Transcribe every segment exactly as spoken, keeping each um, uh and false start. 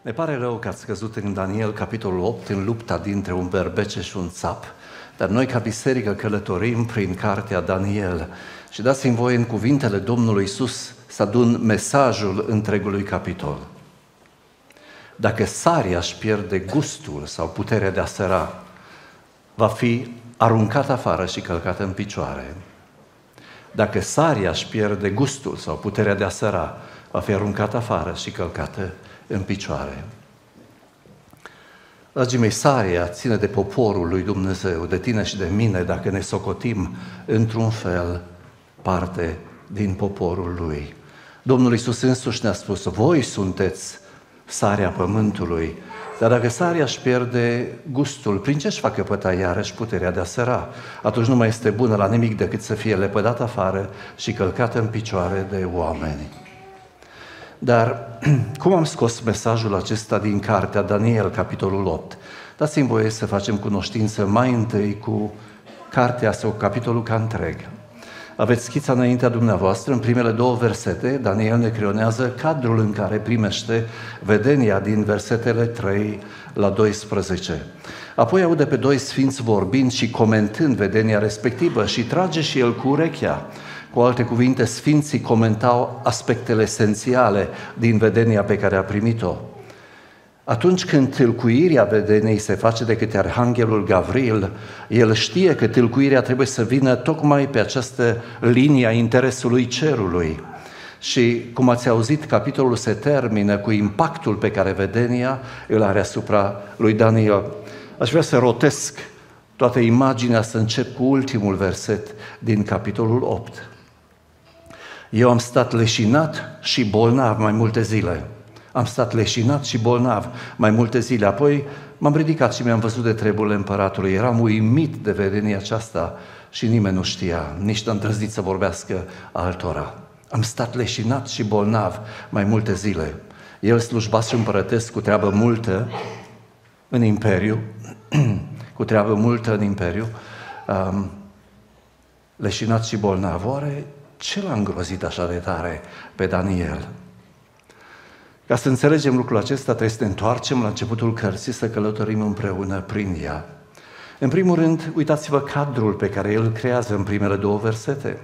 Ne pare rău că ați căzut în Daniel, capitolul opt, în lupta dintre un berbece și un țap, dar noi ca biserică călătorim prin cartea Daniel și dați-mi voie în cuvintele Domnului Iisus să adun mesajul întregului capitol. Dacă saria își pierde gustul sau puterea de a săra, va fi aruncat afară și călcat în picioare. Dacă saria își pierde gustul sau puterea de a săra, va fi aruncat afară și călcată în picioare. Dragii mei, saria ține de poporul lui Dumnezeu, de tine și de mine, dacă ne socotim într-un fel parte din poporul lui. Domnul Iisus însuși ne-a spus, voi sunteți sarea pământului, dar dacă saria își pierde gustul, prin ce își va căpăta iarăși puterea de a săra? Atunci nu mai este bună la nimic decât să fie lepădată afară și călcată în picioare de oameni. Dar cum am scos mesajul acesta din cartea Daniel, capitolul opt? Dați-mi voie să facem cunoștință mai întâi cu cartea sau capitolul ca întreg. Aveți schița înaintea dumneavoastră, în primele două versete, Daniel ne creionează cadrul în care primește vedenia din versetele trei la doisprezece. Apoi aude pe doi sfinți vorbind și comentând vedenia respectivă și trage și el cu urechea. Cu alte cuvinte, sfinții comentau aspectele esențiale din vedenia pe care a primit-o. Atunci când tâlcuirea vedeniei se face de către Arhanghelul Gavril, el știe că tâlcuirea trebuie să vină tocmai pe această linie a interesului cerului. Și, cum ați auzit, capitolul se termină cu impactul pe care vedenia îl are asupra lui Daniel. Aș vrea să rotesc toată imaginea, să încep cu ultimul verset din capitolul opt. Eu am stat leșinat și bolnav mai multe zile. Am stat leșinat și bolnav mai multe zile. Apoi m-am ridicat și mi-am văzut de treburile împăratului. Eram uimit de vedenia aceasta și nimeni nu știa, nici n-a îndrăznit să vorbească altora. Am stat leșinat și bolnav mai multe zile. El slujbaș împărătesc cu treabă multă în imperiu, cu treabă multă în imperiu, um, leșinat și bolnav. Oare ce l-a îngrozit așa de tare pe Daniel? Ca să înțelegem lucrul acesta, trebuie să ne întoarcem la începutul cărții, să călătorim împreună prin ea. În primul rând, uitați-vă cadrul pe care el îl creează în primele două versete.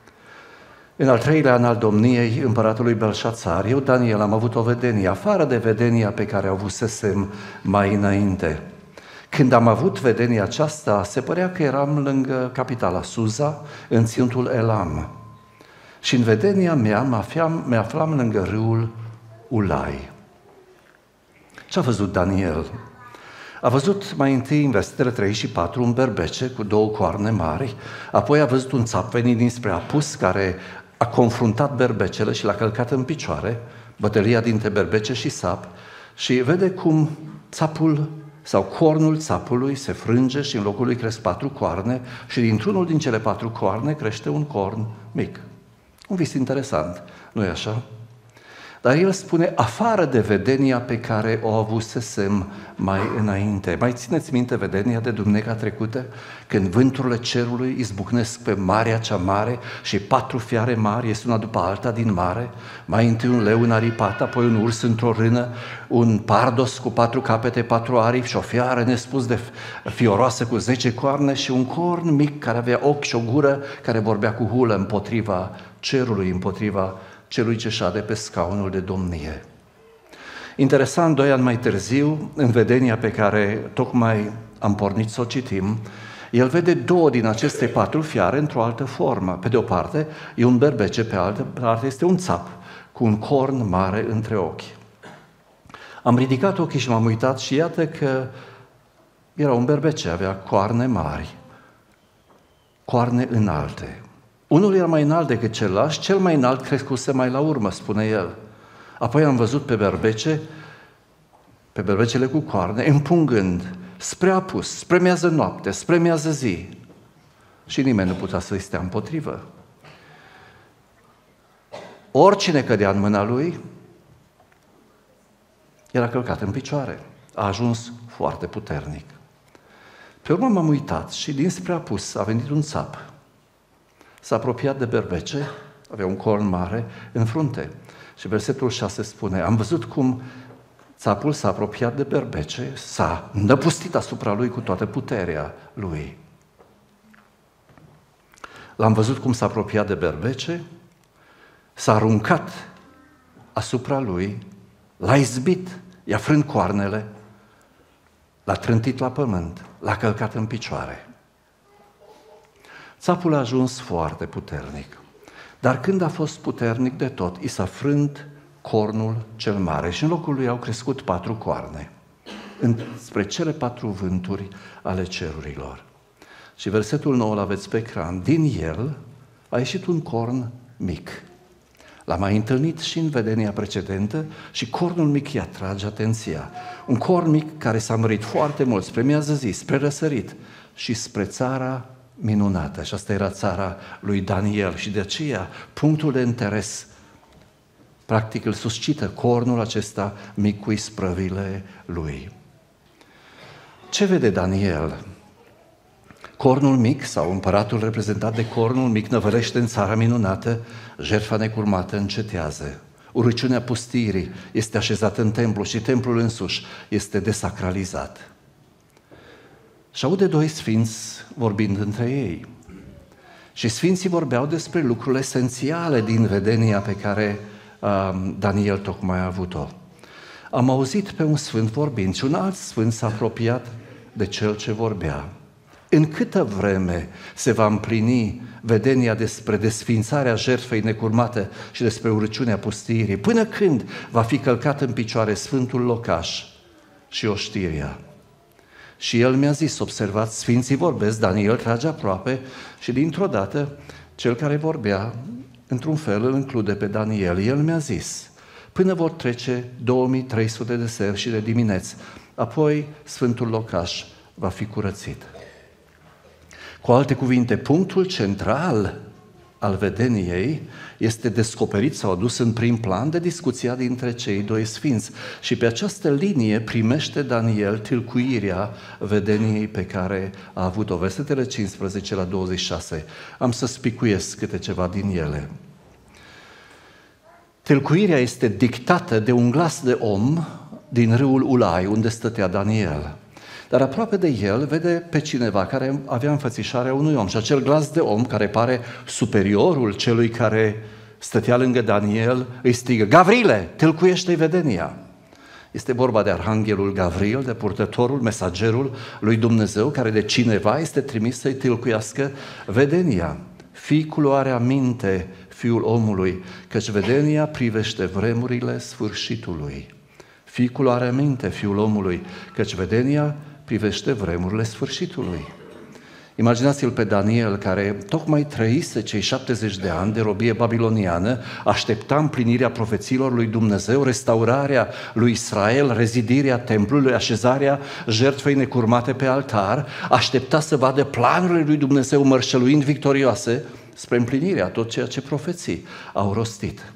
În al treilea an al domniei împăratului Belșațar, eu, Daniel, am avut o vedenie, afară de vedenia pe care o avusesem mai înainte. Când am avut vedenia aceasta, se părea că eram lângă capitala Suza, în ținutul Elam. Și în vedenia mea mă aflam, mă aflam lângă râul Ulai. Ce a văzut Daniel? A văzut mai întâi în versetele trei și patru un berbece cu două coarne mari, apoi a văzut un țap venit dinspre apus care a confruntat berbecele și l-a călcat în picioare, bătălia dintre berbece și țap, și vede cum țapul sau cornul țapului se frânge și în locul lui cresc patru coarne și dintr-unul din cele patru coarne crește un corn mic. Un vis interesant, nu-i așa? Dar el spune, afară de vedenia pe care o avusesem mai înainte. Mai țineți minte vedenia de duminica trecută? Când vânturile cerului izbucnesc pe marea cea mare și patru fiare mari ies una după alta din mare, mai întâi un leu înaripat, apoi un urs într-o rână, un pardos cu patru capete, patru aripi și o fiară nespus de fioroasă cu zece coarne și un corn mic care avea ochi și o gură care vorbea cu hulă împotriva cerului, împotriva celui ce șade pe scaunul de domnie. Interesant, doi ani mai târziu, în vedenia pe care tocmai am pornit să o citim, el vede două din aceste patru fiare într-o altă formă. Pe de o parte e un berbece, pe altă parte este un țap cu un corn mare între ochi. Am ridicat ochii și m-am uitat și iată că era un berbece, avea coarne mari, coarne înalte. Unul era mai înalt decât celălalt, cel mai înalt crescuse mai la urmă, spune el. Apoi am văzut pe berbece, pe berbecele cu coarne, împungând spre apus, spre miază noapte, spre miază zi. Și nimeni nu putea să-i stea împotrivă. Oricine cădea în mâna lui, era călcat în picioare. A ajuns foarte puternic. Pe urmă m-am uitat și dinspre apus a venit un țap. S-a apropiat de berbece, avea un corn mare în frunte. Și versetul șase spune, am văzut cum țapul s-a apropiat de berbece, s-a năpustit asupra lui cu toată puterea lui. L-am văzut cum s-a apropiat de berbece, s-a aruncat asupra lui, l-a izbit, i-a frânt coarnele, l-a trântit la pământ, l-a călcat în picioare. Țapul a ajuns foarte puternic, dar când a fost puternic de tot, i s-a frânt cornul cel mare și în locul lui au crescut patru coarne, spre cele patru vânturi ale cerurilor. Și versetul nou îl aveți pe ecran. Din el a ieșit un corn mic. L-am mai întâlnit și în vedenia precedentă și cornul mic îi atrage atenția. Un corn mic care s-a mărit foarte mult spre miază zi, spre răsărit și spre țara minunată. Și asta era țara lui Daniel și de aceea punctul de interes practic îl suscită cornul acesta mic cu isprăvile lui. Ce vede Daniel? Cornul mic, sau împăratul reprezentat de cornul mic, năvălește în țara minunată, jertfa necurmată încetează. Urăciunea pustirii este așezată în templu și templul însuși este desacralizat. Și aude doi sfinți vorbind între ei. Și sfinții vorbeau despre lucrurile esențiale din vedenia pe care um, Daniel tocmai a avut-o. Am auzit pe un sfânt vorbind și un alt sfânt s-a apropiat de cel ce vorbea. În câtă vreme se va împlini vedenia despre desfințarea jertfei necurmate și despre urăciunea pustirii? Până când va fi călcat în picioare sfântul locaș și oștirea? Și el mi-a zis, observați, sfinții vorbesc, Daniel trage aproape și dintr-o dată cel care vorbea, într-un fel, îl include pe Daniel. El mi-a zis, până vor trece două mii trei sute de seri și de dimineți, apoi sfântul locaș va fi curățit. Cu alte cuvinte, punctul central al vedeniei este descoperit sau adus în prim plan de discuția dintre cei doi sfinți și pe această linie primește Daniel tâlcuirea vedeniei pe care a avut-o. Versetele cincisprezece la douăzeci și șase. Am să spicuiesc câte ceva din ele. Tâlcuirea este dictată de un glas de om din râul Ulai, unde stătea Daniel. Dar aproape de el vede pe cineva care avea înfățișarea unui om și acel glas de om care pare superiorul celui care stătea lângă Daniel îi strigă, Gavrile, tâlcuiește-i vedenia. Este vorba de arhanghelul Gavril, de purtătorul, mesagerul lui Dumnezeu, care de cineva este trimis să-i tâlcuiască vedenia. Fii cu luarea minte, fiul omului, căci vedenia privește vremurile sfârșitului. Fii cu luarea minte, fiul omului, căci vedenia privește vremurile sfârșitului. Imaginați-l pe Daniel, care tocmai trăise cei șaptezeci de ani de robie babiloniană, aștepta împlinirea profețiilor lui Dumnezeu, restaurarea lui Israel, rezidirea templului, așezarea jertfei necurmate pe altar, aștepta să vadă planurile lui Dumnezeu mărșăluind victorioase spre împlinirea tot ceea ce profeții au rostit.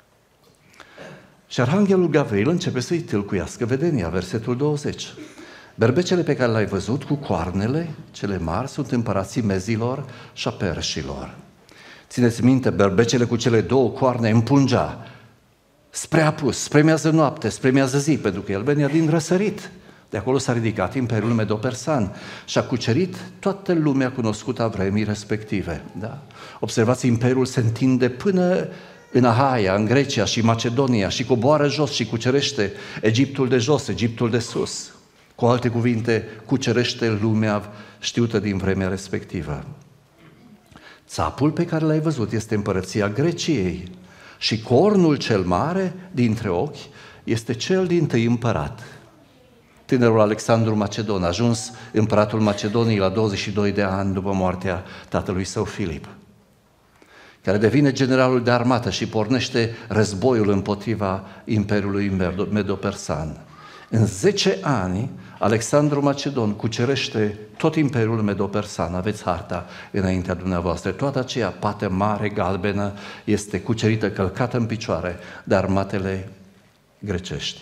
Și arhanghelul Gavril începe să-i tâlcuiască vedenia, versetul douăzeci. Berbecele pe care l-ai văzut cu coarnele cele mari sunt împărații mezilor și a perșilor. Țineți minte, berbecele cu cele două coarne împungea spre apus, spre miază noapte, spre miază zi, pentru că el venea din răsărit. De acolo s-a ridicat Imperiul Medo-Persan și a cucerit toată lumea cunoscută a vremii respective. Da? Observați, Imperiul se întinde până în Ahaia, în Grecia și Macedonia și coboară jos și cucerește Egiptul de jos, Egiptul de sus. Cu alte cuvinte, cucerește lumea știută din vremea respectivă. Țapul pe care l-ai văzut este împărăția Greciei și cornul cel mare dintre ochi este cel dintâi împărat. Tânărul Alexandru Macedon a ajuns împăratul Macedoniei la douăzeci și doi de ani după moartea tatălui său Filip, care devine generalul de armată și pornește războiul împotriva Imperiului Medo-Persan. În zece ani, Alexandru Macedon cucerește tot Imperiul Medo-Persan. Aveți harta înaintea dumneavoastră. Toată aceea pată mare, galbenă, este cucerită, călcată în picioare de armatele grecești.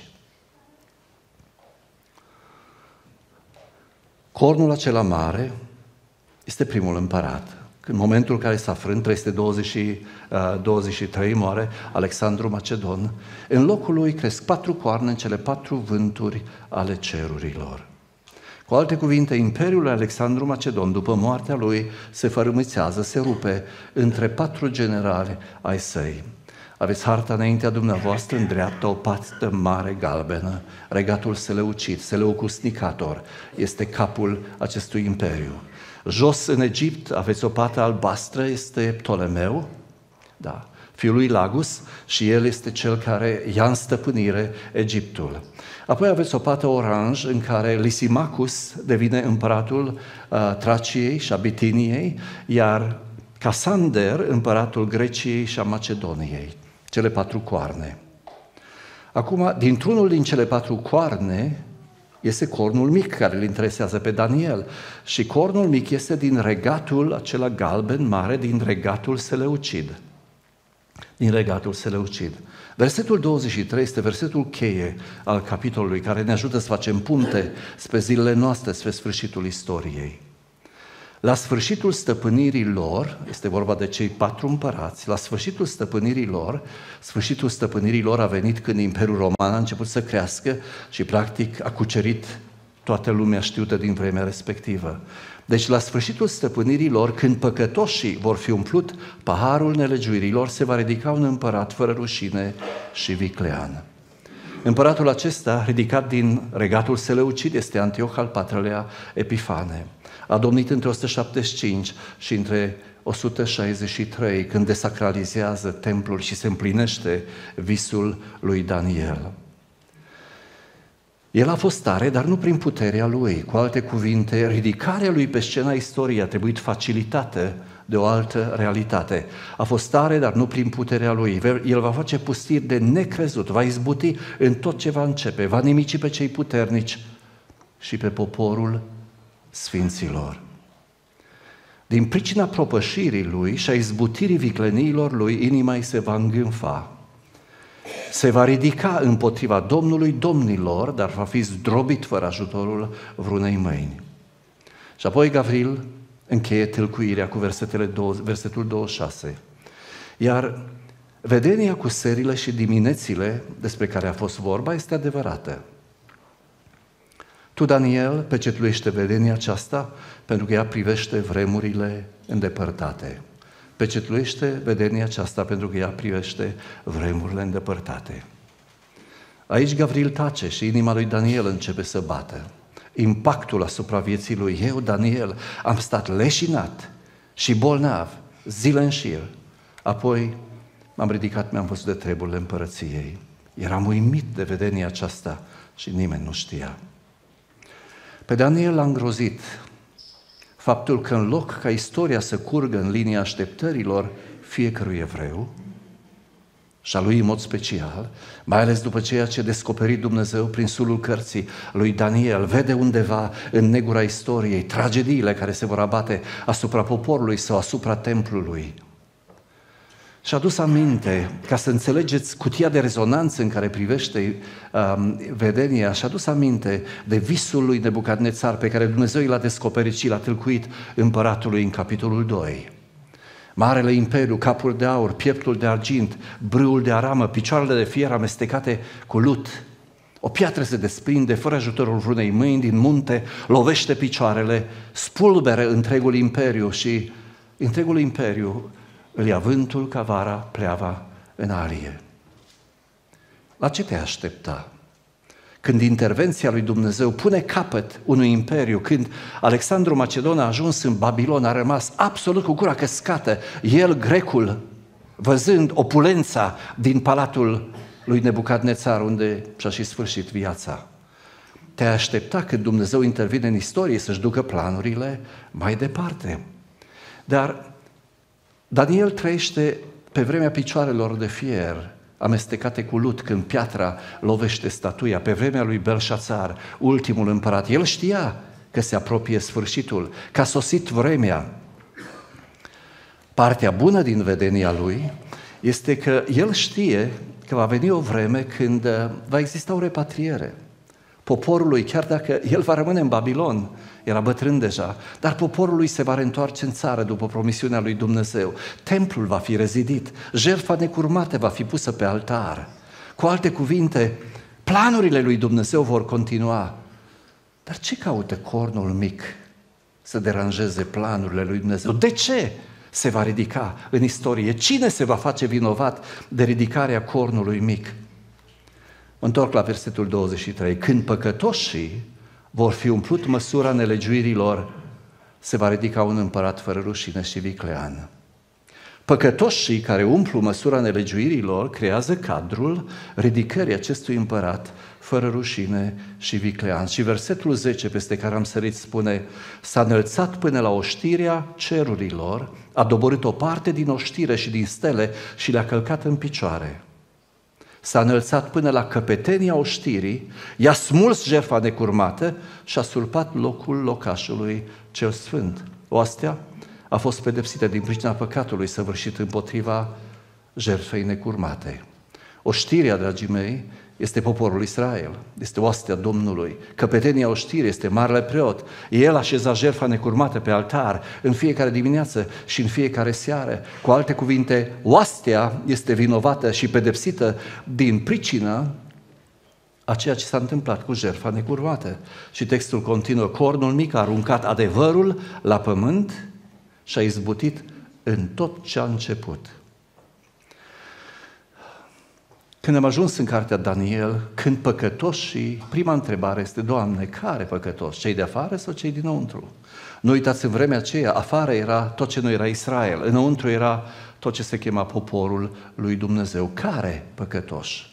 Cornul acela mare este primul împărat. În momentul în care s-a frânt, trei sute douăzeci și trei moare Alexandru Macedon, în locul lui cresc patru coarne în cele patru vânturi ale cerurilor. Cu alte cuvinte, Imperiul lui Alexandru Macedon, după moartea lui, se fărâmițează, se rupe între patru generali ai săi. Aveți harta înaintea dumneavoastră, în dreapta o pată mare galbenă, regatul Seleucid, Seleucus Nicator, este capul acestui imperiu. Jos în Egipt aveți o pată albastră, este Ptolemeu, da, fiul lui Lagus, și el este cel care ia în stăpânire Egiptul. Apoi aveți o pată oranj în care Lisimachus devine împăratul uh, Traciei și a Bitiniei, iar Casander împăratul Greciei și a Macedoniei, cele patru coarne. Acum, dintr-unul din cele patru coarne este cornul mic care îl interesează pe Daniel și cornul mic este din regatul acela galben mare, din regatul Seleucid. Din regatul Seleucid. Versetul douăzeci și trei este versetul cheie al capitolului care ne ajută să facem punte spre zilele noastre, spre sfârșitul istoriei. La sfârșitul stăpânirii lor, este vorba de cei patru împărați, la sfârșitul stăpânirii lor, sfârșitul stăpânirii lor a venit când Imperiul Roman a început să crească și practic a cucerit toată lumea știută din vremea respectivă. Deci la sfârșitul stăpânirii lor, când păcătoșii vor fi umplut paharul nelegiuirilor, se va ridica un împărat fără rușine și viclean. Împăratul acesta, ridicat din regatul Seleucid, este Antioch al patrulea Epifane. A domnit între o sută șaptezeci și cinci și între o sută șaizeci și trei, când desacralizează templul și se împlinește visul lui Daniel. El a fost tare, dar nu prin puterea lui. Cu alte cuvinte, ridicarea lui pe scena istoriei a trebuit facilitată de o altă realitate. A fost tare, dar nu prin puterea lui. El va face pustiri de necrezut, va izbuti în tot ce va începe, va nimici pe cei puternici și pe poporul sfinților. Din pricina propășirii lui și a izbutirii vicleniilor lui, inima îi se va îngânfa. Se va ridica împotriva Domnului domnilor, dar va fi zdrobit fără ajutorul vreunei mâini. Și apoi Gavril încheie tâlcuirea cu versetele două, versetul douăzeci și șase. Iar vedenia cu serile și diminețile despre care a fost vorba este adevărată. Tu, Daniel, pecetluiește vedenia aceasta pentru că ea privește vremurile îndepărtate. Pecetluiește vedenia aceasta pentru că ea privește vremurile îndepărtate. Aici Gavril tace și inima lui Daniel începe să bată. Impactul asupra vieții lui. Eu, Daniel, am stat leșinat și bolnav zile în șir. Apoi m-am ridicat, mi-am văzut de treburile împărăției. Eram uimit de vedenia aceasta și nimeni nu știa. Pe Daniel l-a îngrozit faptul că în loc ca istoria să curgă în linia așteptărilor fiecărui evreu, și a lui în mod special, mai ales după ceea ce a descoperit Dumnezeu prin sulul cărții lui Daniel, vede undeva în negura istoriei tragediile care se vor abate asupra poporului sau asupra templului. Și-a dus aminte, ca să înțelegeți cutia de rezonanță în care privește um, vedenia, și-a dus aminte de visul lui Nebucadnețar pe care Dumnezeu l-a descoperit și l-a tâlcuit împăratului în capitolul doi. Marele imperiu, capul de aur, pieptul de argint, brâul de aramă, picioarele de fier amestecate cu lut. O piatră se desprinde fără ajutorul vreunei mâini din munte, lovește picioarele, spulbere întregul imperiu și întregul imperiu îl ia vântul ca vara pleava în arie. La ce te aștepta? Când intervenția lui Dumnezeu pune capăt unui imperiu, când Alexandru Macedon a ajuns în Babilon, a rămas absolut cu gura căscată, el, grecul, văzând opulența din palatul lui Nebucadnețar, unde și-a și sfârșit viața. Te-ai aștepta când Dumnezeu intervine în istorie să-și ducă planurile mai departe. Dar Daniel trăiește pe vremea picioarelor de fier, amestecate cu lut, când piatra lovește statuia, pe vremea lui Belșațar, ultimul împărat. El știa că se apropie sfârșitul, că a sosit vremea. Partea bună din vedenia lui este că el știe că va veni o vreme când va exista o repatriere. Poporului, chiar dacă el va rămâne în Babilon, era bătrân deja, dar poporul lui se va reîntoarce în țară după promisiunea lui Dumnezeu. Templul va fi rezidit, jertfa necurmată va fi pusă pe altar. Cu alte cuvinte, planurile lui Dumnezeu vor continua. Dar ce caută cornul mic să deranjeze planurile lui Dumnezeu? De ce se va ridica în istorie? Cine se va face vinovat de ridicarea cornului mic? Întorc la versetul douăzeci și trei. Când păcătoșii vor fi umplut măsura nelegiuirilor, se va ridica un împărat fără rușine și viclean. Păcătoșii care umplu măsura nelegiuirilor creează cadrul ridicării acestui împărat fără rușine și viclean. Și versetul zece, peste care am sărit, spune: s-a înălțat până la oștirea cerurilor, a doborât o parte din oștire și din stele și le-a călcat în picioare. S-a înălțat până la căpetenia oștirii, i-a smuls jertfa necurmată și a surpat locul locașului cel sfânt. Oastea a fost pedepsită din pricina păcatului săvârșit împotriva jertfei necurmate. Oștirea, dragii mei, este poporul Israel, este oastea Domnului. Căpetenia oștirii este marele preot. El așeza jertfa necurmată pe altar în fiecare dimineață și în fiecare seară. Cu alte cuvinte, oastea este vinovată și pedepsită din pricina a ceea ce s-a întâmplat cu jertfa necurmată. Și textul continuă: cornul mic a aruncat adevărul la pământ și a izbutit în tot ce a început. Când am ajuns în cartea Daniel, când păcătoșii, prima întrebare este: Doamne, care păcătoși? Cei de afară sau cei dinăuntru? Nu uitați, în vremea aceea, afară era tot ce nu era Israel, înăuntru era tot ce se chema poporul lui Dumnezeu. Care păcătoși?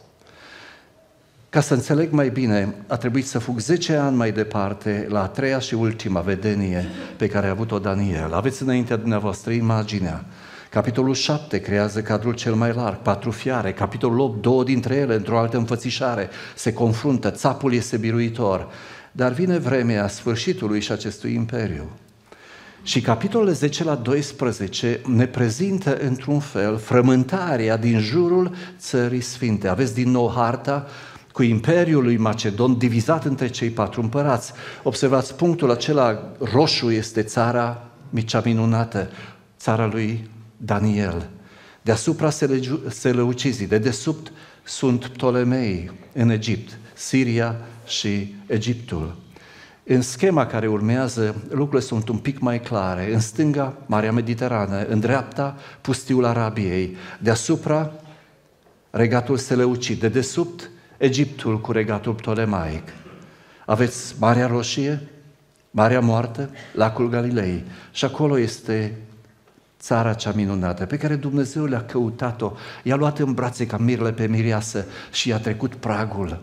Ca să înțeleg mai bine, a trebuit să fug zece ani mai departe la a treia și ultima vedenie pe care a avut-o Daniel. Aveți înaintea dumneavoastră imaginea. Capitolul șapte creează cadrul cel mai larg, patru fiare. Capitolul opt, două dintre ele, într-o altă înfățișare, se confruntă, țapul este biruitor. Dar vine vremea sfârșitului și acestui imperiu. Și capitolele zece la doisprezece ne prezintă într-un fel frământarea din jurul țării sfinte. Aveți din nou harta cu Imperiul lui Macedon divizat între cei patru împărați. Observați, punctul acela roșu este țara micea minunată, țara lui Daniel. Deasupra Seleucizii, de desubt sunt Ptolemei în Egipt, Siria și Egiptul. În schema care urmează, lucrurile sunt un pic mai clare. În stânga, Marea Mediterană, în dreapta, pustiul Arabiei, deasupra, regatul Seleucid, de desubt, Egiptul cu regatul ptolemaic. Aveți Marea Roșie, Marea Moartă, lacul Galilei și acolo este țara cea minunată pe care Dumnezeu le-a căutat-o, i-a luat în brațe ca mirele pe mireasă și i-a trecut pragul.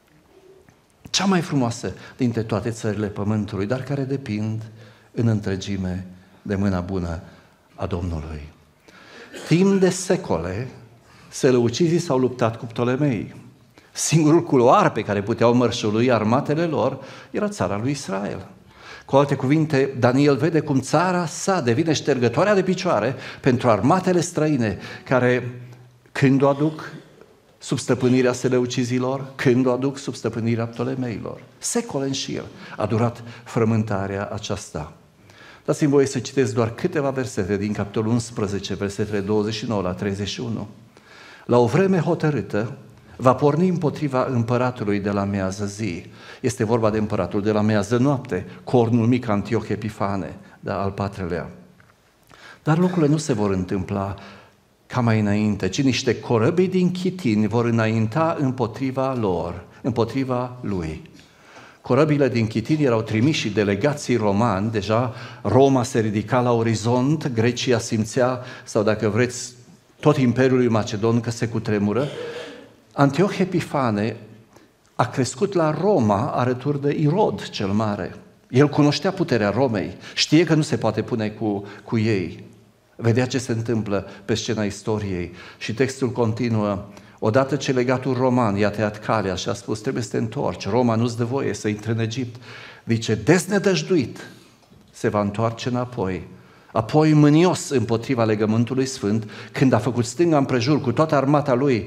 Cea mai frumoasă dintre toate țările pământului, dar care depind în întregime de mâna bună a Domnului. Timp de secole, seleucizii s-au luptat cu Ptolemei. Singurul culoar pe care puteau mărșălui armatele lor era țara lui Israel. Cu alte cuvinte, Daniel vede cum țara sa devine ștergătoarea de picioare pentru armatele străine, care când o aduc sub stăpânirea seleucizilor, când o aduc sub stăpânirea Ptolemeilor. Secole în șir a durat frământarea aceasta. Dați-mi voie să citesc doar câteva versete din capitolul unsprezece, versetele douăzeci și nouă la treizeci și unu. La o vreme hotărâtă, va porni împotriva împăratului de la miază zi. Este vorba de împăratul de la miază noapte, cornul mic Antioch Epifane, da, al patrulea. Dar lucrurile nu se vor întâmpla ca mai înainte, ci niște corăbii din chitini vor înainta împotriva lor, împotriva lui. Corăbile din chitini erau trimiși și delegații romani, deja Roma se ridica la orizont, Grecia simțea, sau dacă vreți, tot Imperiul lui Macedon că se cutremură. Antioch Epifane a crescut la Roma alături de Irod cel Mare. El cunoștea puterea Romei, știe că nu se poate pune cu, cu ei. Vedea ce se întâmplă pe scena istoriei și textul continuă. Odată ce legatul roman i-a tăiat calea și a spus: trebuie să te întorci, Roma nu-ți dă voie să intri în Egipt, zice, deznădăjduit se va întoarce înapoi. Apoi mânios împotriva legământului sfânt, când a făcut stânga împrejur cu toată armata lui,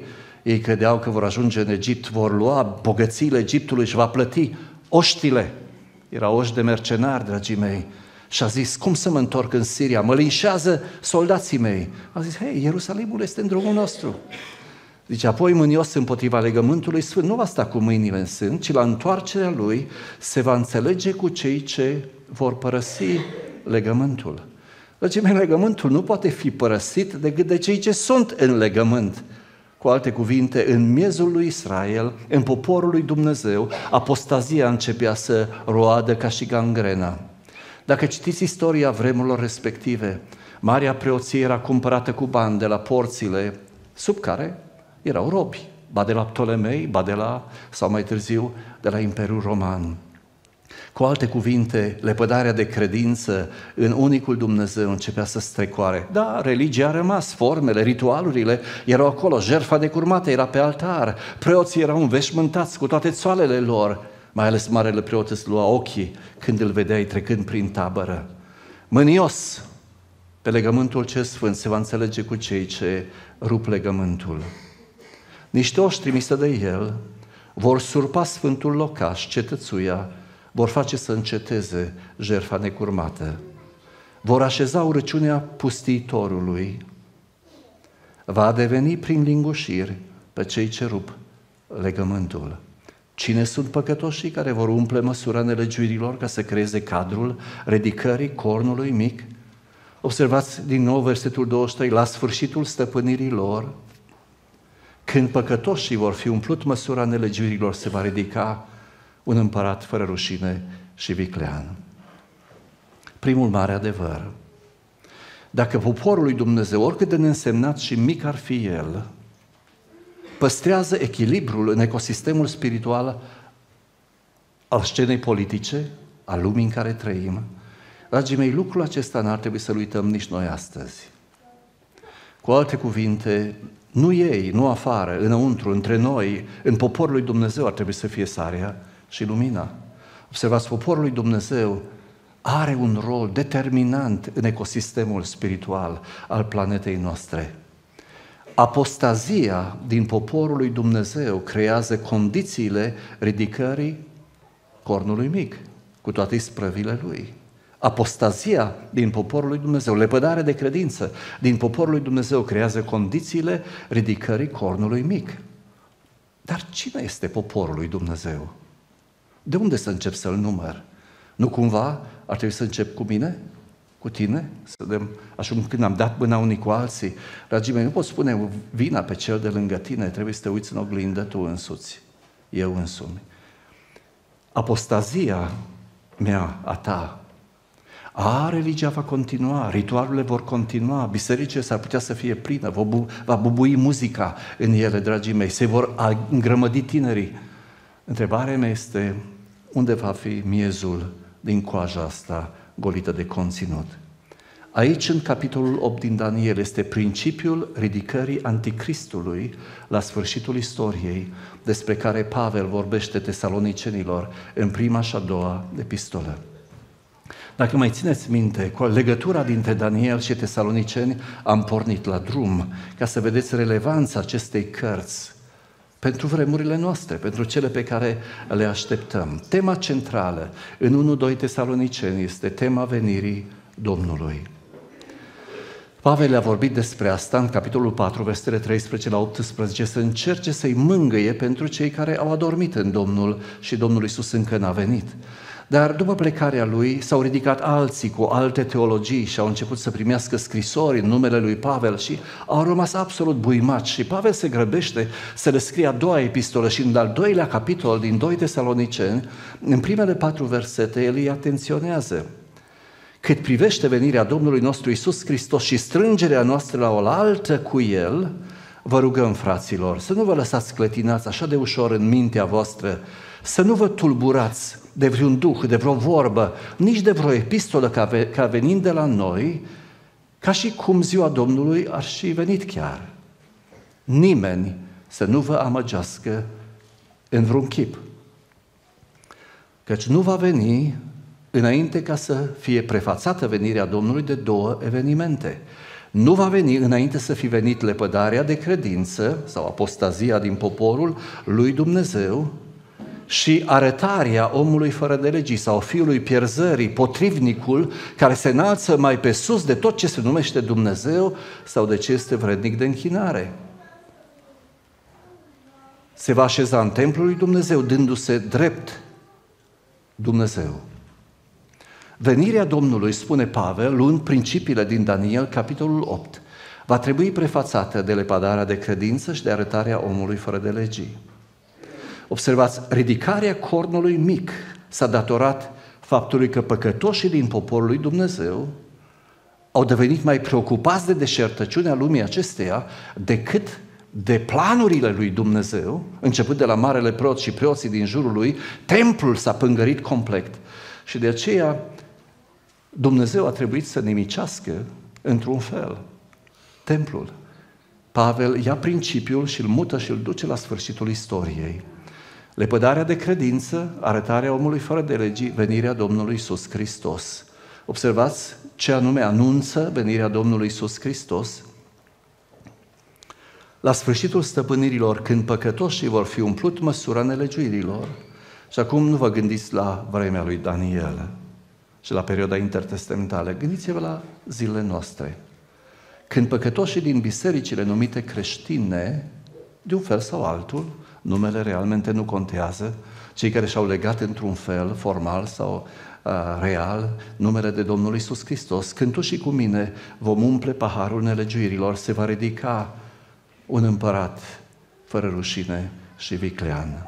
Ei credeau că vor ajunge în Egipt, vor lua bogățiile Egiptului și va plăti oștile. Erau oști de mercenari, dragii mei. Și a zis, cum să mă întorc în Siria? Mă linșează soldații mei. A zis, hei, Ierusalimul este în drumul nostru. Zice, apoi mânios împotriva legământului sfânt, nu va sta cu mâinile în sân, ci la întoarcerea lui se va înțelege cu cei ce vor părăsi legământul. Dragii mei, legământul nu poate fi părăsit decât de cei ce sunt în legământ. Cu alte cuvinte, în miezul lui Israel, în poporul lui Dumnezeu, apostazia începea să roadă ca și gangrena. Dacă citiți istoria vremurilor respective, Marea Preoție era cumpărată cu bani de la porțile sub care erau robi, ba de la Ptolemei, ba de la, sau mai târziu, de la Imperiul Roman. Cu alte cuvinte, lepădarea de credință în unicul Dumnezeu începea să strecoare. Da, religia a rămas, formele, ritualurile erau acolo, jertfa decurmată era pe altar, preoții erau înveșmântați cu toate țoalele lor, mai ales marele preot îți lua ochii când îl vedeai trecând prin tabără. Mânios, pe legământul cel sfânt se va înțelege cu cei ce rup legământul. Niște oști trimise de el vor surpa sfântul locaș, cetățuia, vor face să înceteze jertfa necurmată, vor așeza urăciunea pustiitorului, va deveni prin lingușiri pe cei ce rup legământul. Cine sunt păcătoșii care vor umple măsura nelegiuirilor ca să creeze cadrul ridicării cornului mic? Observați din nou versetul douăzeci și trei, la sfârșitul stăpânirii lor, când păcătoșii vor fi umplut măsura nelegiuirilor, se va ridica un împărat fără rușine și viclean. Primul mare adevăr. Dacă poporul lui Dumnezeu, oricât de neînsemnat și mic ar fi el, păstrează echilibrul în ecosistemul spiritual al scenei politice, al lumii în care trăim, dragii mei, lucrul acesta n-ar trebui să-l uităm nici noi astăzi. Cu alte cuvinte, nu ei, nu afară, înăuntru, între noi, în poporul lui Dumnezeu ar trebui să fie sarea și lumina. Observați, poporul lui Dumnezeu are un rol determinant în ecosistemul spiritual al planetei noastre. Apostazia din poporul lui Dumnezeu creează condițiile ridicării cornului mic, cu toate isprăvile lui. Apostazia din poporul lui Dumnezeu, lepădarea de credință din poporul lui Dumnezeu creează condițiile ridicării cornului mic. Dar cine este poporul lui Dumnezeu? De unde să încep să-l număr? Nu cumva ar trebui să încep cu mine? Cu tine? Să dăm, așa când am dat mâna unii cu alții. Dragii mei, nu poți spune vina pe cel de lângă tine, trebuie să te uiți în oglindă tu însuți, eu însumi. Apostazia mea, a ta, a, religia va continua, ritualurile vor continua, bisericile s-ar putea să fie plină, va bubui muzica în ele, dragii mei, se vor îngrămădi tinerii. Întrebarea mea este, unde va fi miezul din coaja asta golită de conținut? Aici, în capitolul opt din Daniel, este principiul ridicării anticristului la sfârșitul istoriei, despre care Pavel vorbește tesalonicenilor în prima și a doua epistolă. Dacă mai țineți minte, cu legătura dintre Daniel și tesaloniceni am pornit la drum ca să vedeți relevanța acestei cărți pentru vremurile noastre, pentru cele pe care le așteptăm. Tema centrală în unu doi Tesaloniceni este tema venirii Domnului. Pavel a vorbit despre asta în capitolul patru, versetele treisprezece la optsprezece, să încerce să-i mângâie pentru cei care au adormit în Domnul și Domnul Iisus încă n-a venit. Dar după plecarea lui s-au ridicat alții cu alte teologii și au început să primească scrisori în numele lui Pavel și au rămas absolut buimați. Și Pavel se grăbește să le scrie a doua epistolă și în al doilea capitol din doi Tesaloniceni, în primele patru versete, el îi atenționează. Cât privește venirea Domnului nostru Iisus Hristos și strângerea noastră la oaltă cu El, vă rugăm, fraților, să nu vă lăsați clătinați așa de ușor în mintea voastră, să nu vă tulburați de vreun duh, de vreo vorbă, nici de vreo epistolă ca venind de la noi, ca și cum ziua Domnului ar și venit chiar. Nimeni să nu vă amăgească în vreun chip, căci nu va veni înainte ca să fie prefațată venirea Domnului de două evenimente, Nu va veni înainte să fi venit lepădarea de credință sau apostazia din poporul lui Dumnezeu și arătarea omului fără de legii sau fiului pierzării, potrivnicul care se înalță mai pe sus de tot ce se numește Dumnezeu sau de ce este vrednic de închinare. Se va așeza în templul lui Dumnezeu, dându-se drept Dumnezeu. Venirea Domnului, spune Pavel, luând principiile din Daniel, capitolul opt, va trebui prefațată de lepădarea de credință și de arătarea omului fără de legii. Observați, ridicarea cornului mic s-a datorat faptului că păcătoșii din poporul lui Dumnezeu au devenit mai preocupați de deșertăciunea lumii acesteia decât de planurile lui Dumnezeu, începând de la marele preot și preoții din jurul lui. Templul s-a pângărit complet și de aceea Dumnezeu a trebuit să nimicească într-un fel templul. Pavel ia principiul și îl mută și îl duce la sfârșitul istoriei. Lepădarea de credință, arătarea omului fără de legii, venirea Domnului Iisus Hristos. Observați ce anume anunță venirea Domnului Iisus Hristos. La sfârșitul stăpânirilor, când păcătoșii vor fi umplut măsura nelegiuirilor, și acum nu vă gândiți la vremea lui Daniel și la perioada intertestamentală, gândiți-vă la zilele noastre. Când păcătoșii din bisericile numite creștine, de un fel sau altul, numele realmente nu contează, cei care și-au legat într-un fel, formal sau uh, real, numele de Domnul Iisus Hristos, când tu și cu mine vom umple paharul nelegiuirilor, se va ridica un împărat fără rușine și viclean.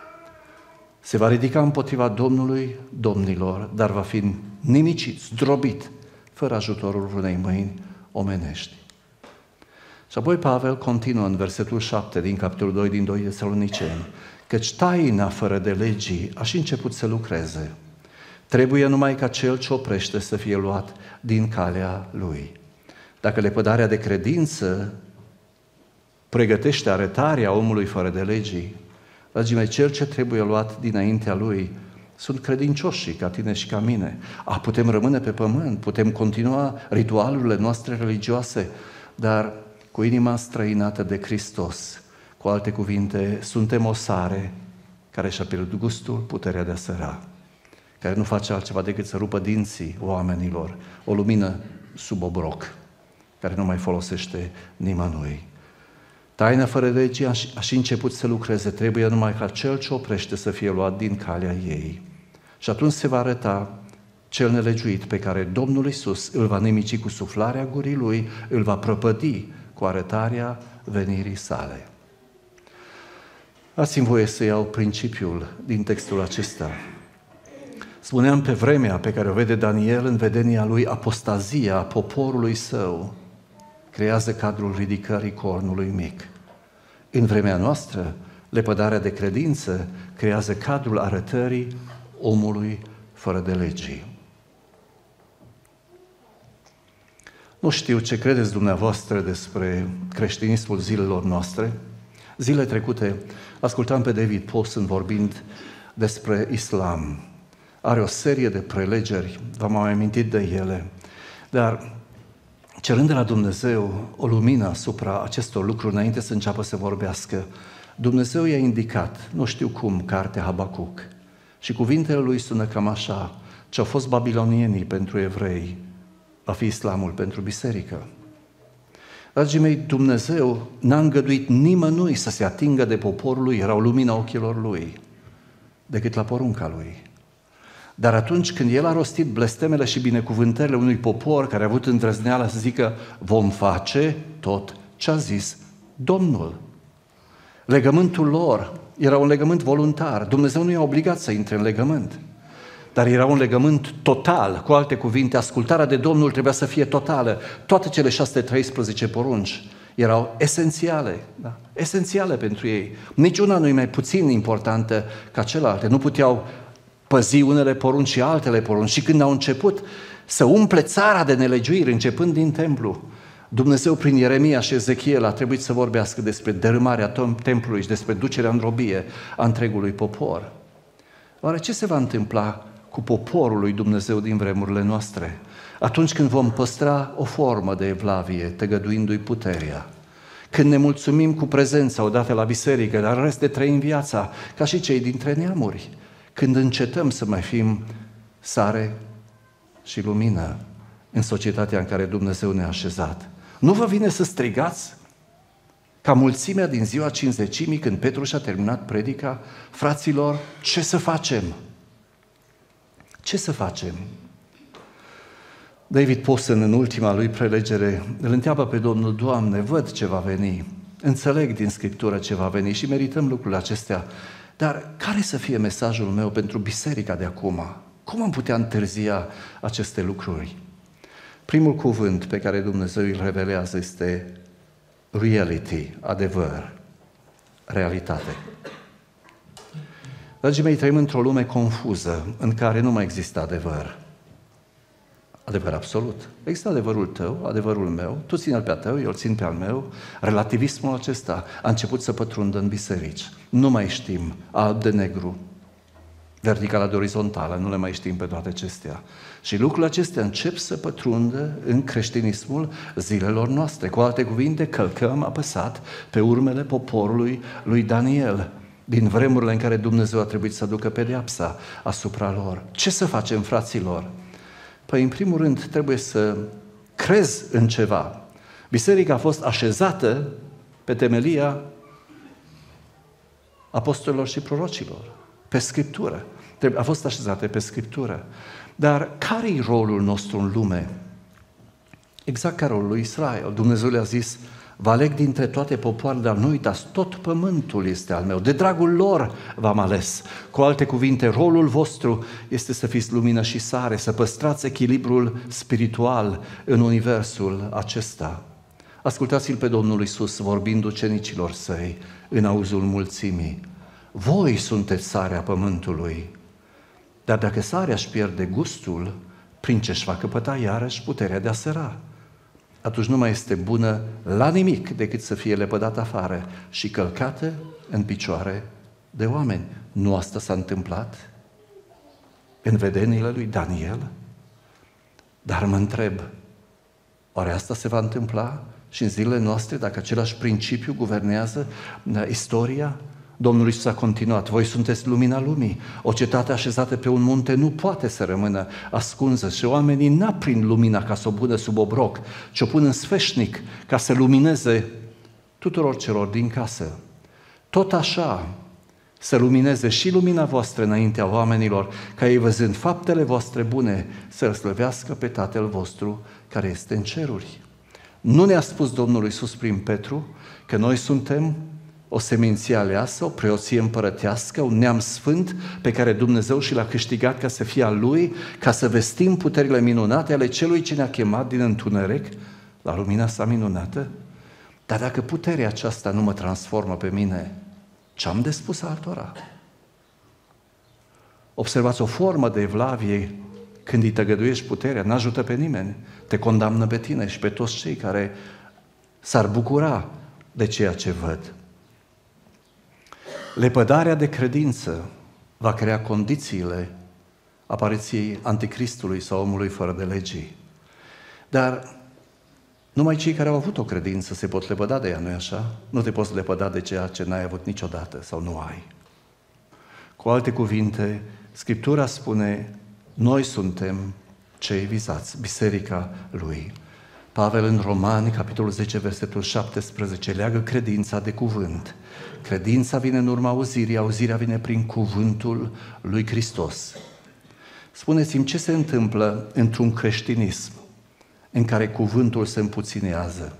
Se va ridica împotriva Domnului domnilor, dar va fi nimicit, zdrobit, fără ajutorul unei mâini omenești. Și apoi Pavel continuă în versetul șapte din capitolul doi din doi Tesaloniceni, căci taina fără de legii a și început să lucreze. Trebuie numai ca cel ce oprește să fie luat din calea lui. Dacă lepădarea de credință pregătește arătarea omului fără de legii, dragii mei, cel ce trebuie luat dinaintea lui sunt credincioșii ca tine și ca mine. A, putem rămâne pe pământ, putem continua ritualurile noastre religioase, dar cu inima străinată de Hristos. Cu alte cuvinte, suntem o sare care și-a pierdut gustul, puterea de a săra, care nu face altceva decât să rupă dinții oamenilor, o lumină sub obroc, care nu mai folosește nimănui. Taina fără legii a și început să lucreze, trebuie numai ca cel ce oprește să fie luat din calea ei. Și atunci se va arăta cel nelegiuit pe care Domnul Iisus îl va nimici cu suflarea gurii lui, îl va prăpădi cu arătarea venirii sale. Dați-mi voie să iau principiul din textul acesta. Spuneam, pe vremea pe care o vede Daniel în vedenia lui, apostazia poporului său creează cadrul ridicării cornului mic. În vremea noastră, lepădarea de credință creează cadrul arătării omului fără de legii. Nu știu ce credeți dumneavoastră despre creștinismul zilelor noastre. Zilele trecute ascultam pe David Pawson vorbind despre islam. Are o serie de prelegeri, v-am mai amintit de ele, dar cerând de la Dumnezeu o lumină asupra acestor lucruri înainte să înceapă să vorbească, Dumnezeu i-a indicat, nu știu cum, cartea Habacuc. Și cuvintele lui sună cam așa: ce-au fost babilonienii pentru evrei, va fi islamul pentru biserică. Dragii mei, Dumnezeu n-a îngăduit nimănui să se atingă de poporul lui, erau lumina ochilor lui, decât la porunca lui. Dar atunci când El a rostit blestemele și binecuvântările unui popor care a avut îndrăzneala să zică vom face tot ce a zis Domnul. Legământul lor era un legământ voluntar. Dumnezeu nu i-a obligat să intre în legământ, dar era un legământ total. Cu alte cuvinte, ascultarea de Domnul trebuia să fie totală. Toate cele șase sute treisprezece porunci erau esențiale, da? Esențiale pentru ei. Niciuna nu e mai puțin importantă ca celelalte. Nu puteau păzi unele porunci și altele porunci. Și când au început să umple țara de nelegiuiri, începând din templu, Dumnezeu prin Ieremia și Ezechiel a trebuit să vorbească despre dărâmarea templului și despre ducerea în robie a întregului popor. Oare ce se va întâmpla cu poporul lui Dumnezeu din vremurile noastre. Atunci când vom păstra o formă de evlavie, tăgăduindu-i puterea. Când ne mulțumim cu prezența odată la biserică, dar în rest de trăim viața ca și cei dintre neamuri. Când încetăm să mai fim sare și lumină în societatea în care Dumnezeu ne-a așezat. Nu vă vine să strigați ca mulțimea din ziua Cincizecimii, când Petru și-a terminat predica, fraților, ce să facem? Ce să facem? David Powson, în ultima lui prelegere, îl întreabă pe Domnul: Doamne, văd ce va veni, înțeleg din Scriptură ce va veni și merităm lucrurile acestea, dar care să fie mesajul meu pentru biserica de acum? Cum am putea întârzia aceste lucruri? Primul cuvânt pe care Dumnezeu îl revelează este reality, adevăr, realitate. Dragii mei, trăim într-o lume confuză în care nu mai există adevăr. Adevăr absolut. Există adevărul tău, adevărul meu, tu ține-l pe al tău, eu îl țin pe al meu. Relativismul acesta a început să pătrundă în biserici. Nu mai știm alb de negru, verticală de orizontală, nu le mai știm pe toate acestea. Și lucrurile acestea încep să pătrundă în creștinismul zilelor noastre. Cu alte cuvinte, călcăm apăsat pe urmele poporului lui Daniel, din vremurile în care Dumnezeu a trebuit să aducă pedeapsa asupra lor. Ce să facem, fraților? Păi, în primul rând, trebuie să crezi în ceva. Biserica a fost așezată pe temelia apostolilor și prorocilor, pe Scriptură. A fost așezată pe Scriptură. Dar care-i rolul nostru în lume? Exact ca rolul lui Israel. Dumnezeu le-a zis: vă aleg dintre toate popoarele, dar nu uitați, tot pământul este al meu, de dragul lor v-am ales. Cu alte cuvinte, rolul vostru este să fiți lumină și sare, să păstrați echilibrul spiritual în universul acesta. Ascultați-l pe Domnul Iisus vorbind ucenicilor săi în auzul mulțimii: voi sunteți sarea pământului, dar dacă sarea își pierde gustul, prin ce își va căpăta iarăși puterea de a săra? Atunci nu mai este bună la nimic decât să fie lepădată afară și călcată în picioare de oameni. Nu asta s-a întâmplat în vedeniile lui Daniel? Dar mă întreb, oare asta se va întâmpla și în zilele noastre, dacă același principiu guvernează istoria? Domnul Iisus a continuat: voi sunteți lumina lumii. O cetate așezată pe un munte nu poate să rămână ascunsă și oamenii n-aprind lumina ca să o pună sub obroc, ci o pun în sfeșnic ca să lumineze tuturor celor din casă. Tot așa să lumineze și lumina voastră înaintea oamenilor, ca ei, văzând faptele voastre bune, să slăvească pe Tatăl vostru care este în ceruri. Nu ne-a spus Domnul Iisus prin Petru că noi suntem o seminție aleasă, o preoție împărătească, un neam sfânt pe care Dumnezeu și l-a câștigat ca să fie al Lui, ca să vestim puterile minunate ale Celui ce ne-a chemat din întuneric la lumina sa minunată? Dar dacă puterea aceasta nu mă transformă pe mine, ce-am de spus altora? Observați, o formă de evlavie, când îi tăgăduiești puterea, n-ajută pe nimeni, te condamnă pe tine și pe toți cei care s-ar bucura de ceea ce văd. Lepădarea de credință va crea condițiile apariției anticristului sau omului fără de legii. Dar numai cei care au avut o credință se pot lepăda de ea, nu-i așa? Nu te poți lepăda de ceea ce n-ai avut niciodată sau nu ai. Cu alte cuvinte, Scriptura spune: noi suntem cei vizați, biserica Lui. Pavel în Romani, capitolul zece, versetul șaptesprezece, leagă credința de cuvânt. Credința vine în urma auzirii, auzirea vine prin cuvântul lui Hristos. Spuneți-mi, ce se întâmplă într-un creștinism în care cuvântul se împuținează?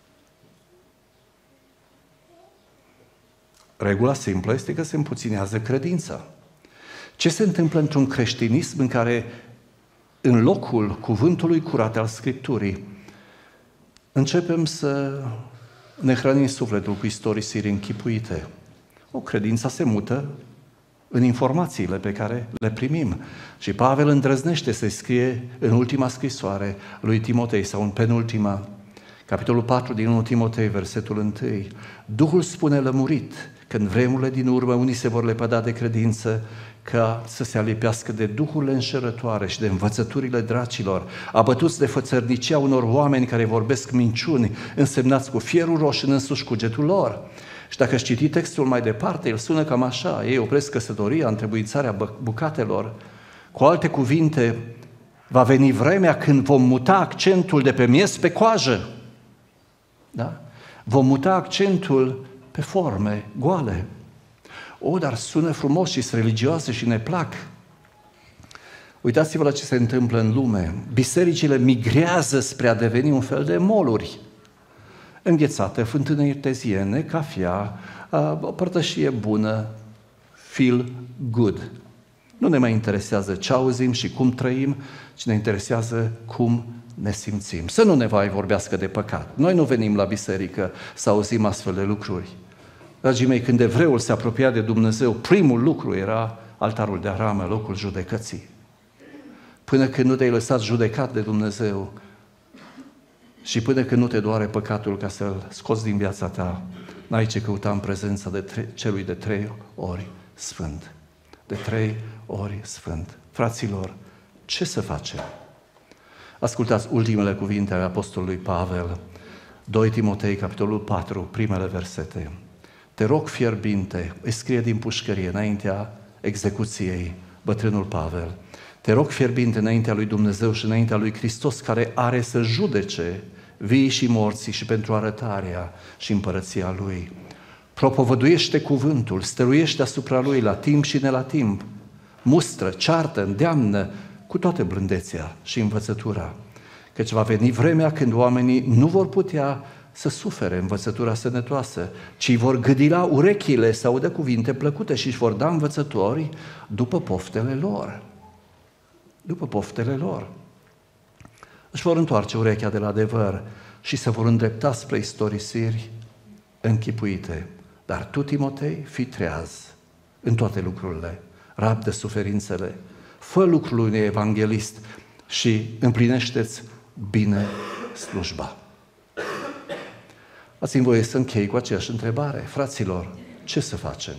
Regula simplă este că se împuținează credința. Ce se întâmplă într-un creștinism în care, în locul cuvântului curat al Scripturii, începem să ne hrănim sufletul cu istorisiri închipuite? O credință se mută în informațiile pe care le primim. Și Pavel îndrăznește să scrie în ultima scrisoare lui Timotei, sau în penultima, capitolul patru din întâi Timotei, versetul unu. Duhul spune lămurit că în vremurile din urmă unii se vor lepăda de credință, ca să se alipească de duhurile înșelătoare și de învățăturile dracilor, abătuți de fățărnicia unor oameni care vorbesc minciuni, însemnați cu fierul roșu în însuși cugetul lor. Și dacă își citi textul mai departe, el sună cam așa: ei opresc căsătoria, întrebuințarea bucatelor. Cu alte cuvinte, va veni vremea când vom muta accentul de pe miez pe coajă. Da? Vom muta accentul pe forme goale. O, dar sună frumos și sunt religioase și ne plac. Uitați-vă la ce se întâmplă în lume. Bisericile migrează spre a deveni un fel de moluri. Înghețată, fântâne arteziene, cafea, o părtășie bună, feel good. Nu ne mai interesează ce auzim și cum trăim, ci ne interesează cum ne simțim. Să nu ne mai vorbească de păcat. Noi nu venim la biserică să auzim astfel de lucruri. Dragii mei, când evreul se apropia de Dumnezeu, primul lucru era altarul de aramă, locul judecății. Până când nu te-ai lăsat judecat de Dumnezeu și până când nu te doare păcatul ca să-l scoți din viața ta, n-ai ce căuta în prezența de tre- celui de trei ori sfânt. De trei ori sfânt. Fraților, ce să facem? Ascultați ultimele cuvinte ale apostolului Pavel, doi Timotei, capitolul patru, primele versete. Te rog fierbinte, îi scrie din pușcărie, înaintea execuției, bătrânul Pavel. Te rog fierbinte înaintea lui Dumnezeu și înaintea lui Hristos, care are să judece vii și morții și pentru arătarea și împărăția Lui. Propovăduiește cuvântul, stăruiește asupra Lui la timp și ne la timp. Mustră, ceartă, îndeamnă cu toată blândețea și învățătura. Căci va veni vremea când oamenii nu vor putea să sufere învățătura sănătoasă, ci vor gâdila urechile să audă cuvinte plăcute și își vor da învățători după poftele lor. După poftele lor. Își vor întoarce urechea de la adevăr și se vor îndrepta spre istorisiri închipuite. Dar tu, Timotei, fii treaz în toate lucrurile, rabdă suferințele, fă lucrul unui evanghelist și împlinește-ți bine slujba. Ați-mi voie să închei cu aceeași întrebare. Fraților, ce să facem?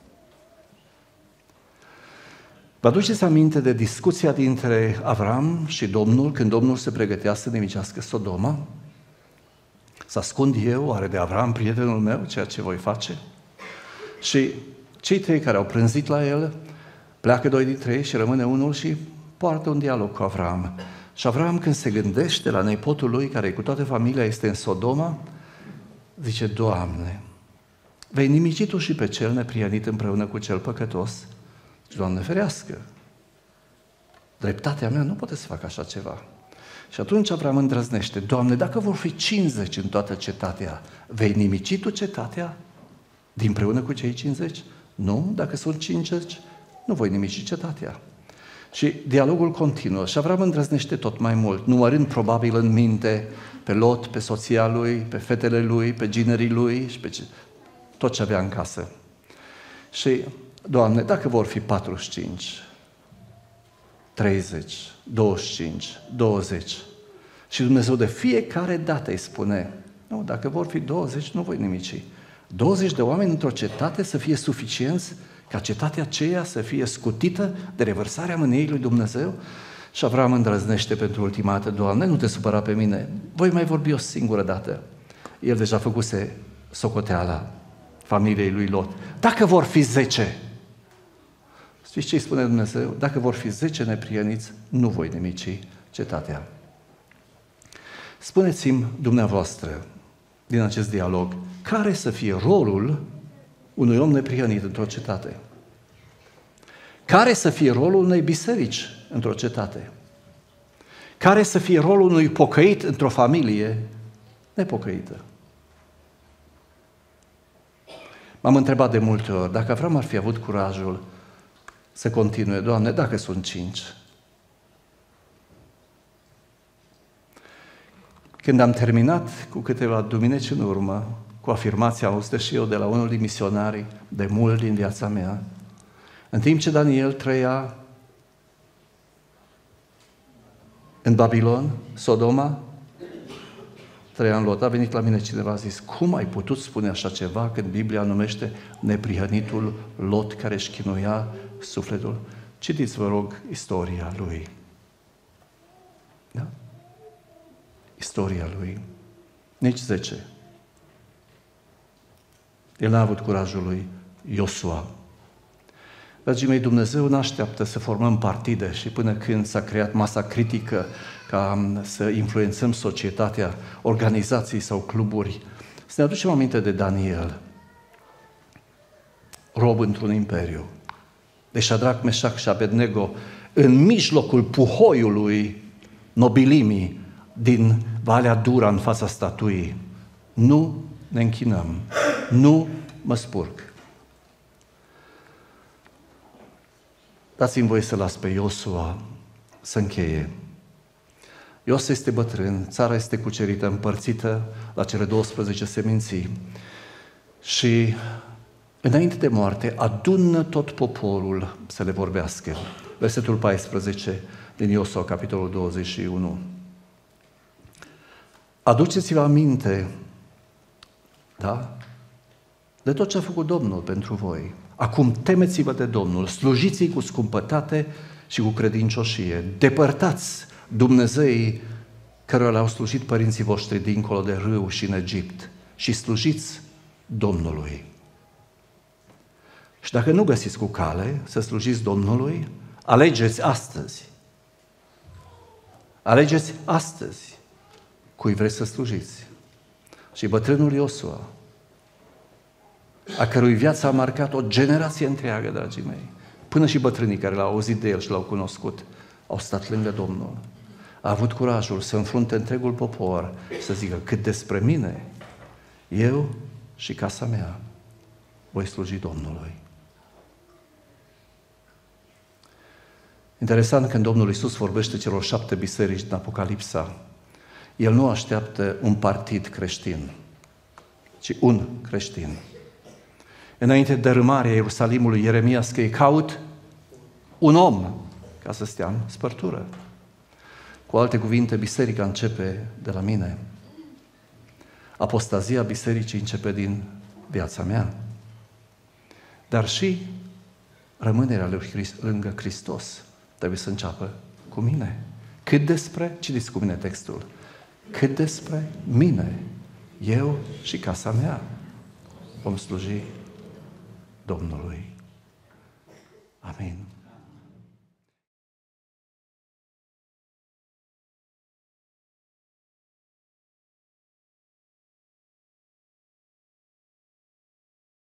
Vă aduceți aminte de discuția dintre Avram și Domnul când Domnul se pregătea să nimicească Sodoma? Să ascund eu, oare de Avram, prietenul meu, ceea ce voi face? Și cei trei care au prânzit la el, pleacă doi dintre ei și rămâne unul și poartă un dialog cu Avram. Și Avram, când se gândește la nepotul lui, care cu toată familia este în Sodoma, zice: Doamne, vei nimici Tu și pe cel neprienit împreună cu cel păcătos? Și Doamne ferească, dreptatea mea nu poate să facă așa ceva. Și atunci Avram îndrăznește: Doamne, dacă vor fi cincizeci în toată cetatea, vei nimici Tu cetatea dinpreună cu cei cincizeci? Nu, dacă sunt cincizeci, nu voi nimici cetatea. Și dialogul continuă și Avram îndrăznește tot mai mult, numărând probabil în minte pe Lot, pe soția lui, pe fetele lui, pe ginerii lui și pe tot ce avea în casă. Și, Doamne, dacă vor fi patruzeci și cinci, treizeci, douăzeci și cinci, douăzeci, și Dumnezeu de fiecare dată îi spune: nu, dacă vor fi douăzeci, nu voi nimici. douăzeci de oameni într-o cetate să fie suficienți ca cetatea aceea să fie scutită de revărsarea mâniei lui Dumnezeu? Și Avram îndrăznește pentru ultima dată: Doamne, nu te supăra pe mine, voi mai vorbi o singură dată. El deja făcuse socoteala familiei lui Lot. Dacă vor fi zece, știți ce îi spune Dumnezeu? Dacă vor fi zece neprieniți, nu voi nimici cetatea. Spuneți-mi dumneavoastră, din acest dialog, care să fie rolul unui om neprihănit într-o cetate? Care să fie rolul unei biserici într-o cetate? Care să fie rolul unui pocăit într-o familie nepocăită? M-am întrebat de multe ori, dacă Avram ar fi avut curajul să continue: Doamne, dacă sunt cinci. Când am terminat cu câteva duminici în urmă, cu afirmația auztă și eu de la unul din misionarii, de mult din viața mea, în timp ce Daniel trăia în Babilon, Sodoma, Trăia în Lot. A venit la mine cineva, a zis, cum ai putut spune așa ceva când Biblia numește neprihănitul Lot care își chinuia sufletul? Citiți, vă rog, istoria lui. Da? Istoria lui. Nici zece. El n-a avut curajul lui Iosua. Dragii mei, Dumnezeu nu așteaptă să formăm partide și până când s-a creat masa critică ca să influențăm societatea, organizații sau cluburi. Să ne aducem aminte de Daniel, rob într-un imperiu, de Șadrac, Meșac și Abednego, în mijlocul puhoiului nobilimii din Valea Dura în fața statuii. Nu ne închinăm, nu mă spurg. Dați-mi voie să las pe Iosua să încheie. Iosua este bătrân, țara este cucerită, împărțită la cele douăsprezece seminții și înainte de moarte adună tot poporul să le vorbească. Versetul paisprezece din Iosua, capitolul douăzeci și unu. Aduceți-vă aminte, da? De tot ce a făcut Domnul pentru voi. Acum temeți-vă de Domnul, slujiți-i cu scumpătate și cu credincioșie. Depărtați Dumnezeii cărora le-au slujit părinții voștri dincolo de râu și în Egipt și slujiți Domnului. Și dacă nu găsiți cu cale să slujiți Domnului, alegeți astăzi. Alegeți astăzi cui vreți să slujiți. Și bătrânul Iosua, a cărui viață a marcat o generație întreagă, dragii mei, până și bătrânii care l-au auzit de el și l-au cunoscut, au stat lângă Domnul. A avut curajul să înfrunte întregul popor, să zică, cât despre mine, eu și casa mea voi sluji Domnului. Interesant, când Domnul Iisus vorbește celor șapte biserici din Apocalipsa, El nu așteaptă un partid creștin, ci un creștin. Înainte de dărâmarea Ierusalimului, Ieremia scrie, caut un om ca să stea în spărtură. Cu alte cuvinte, biserica începe de la mine. Apostazia bisericii începe din viața mea. Dar și rămânerea lui Christ, lângă Hristos trebuie să înceapă cu mine. Cât despre, citiți cu mine textul, cât despre mine, eu și casa mea vom sluji Domnului. Amin.